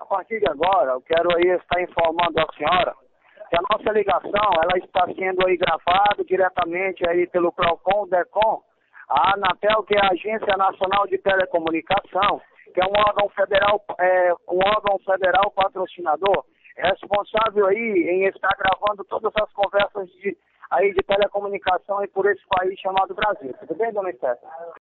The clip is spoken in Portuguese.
partir de agora, eu quero aí estar informando a senhora que a nossa ligação, ela está sendo aí gravada diretamente aí pelo PROCON, DECOM, a Anatel, que é a Agência Nacional de Telecomunicação, que é um órgão federal patrocinador, responsável aí em estar gravando todas as conversas de telecomunicação aí por esse país chamado Brasil. Tudo bem, dona Esther?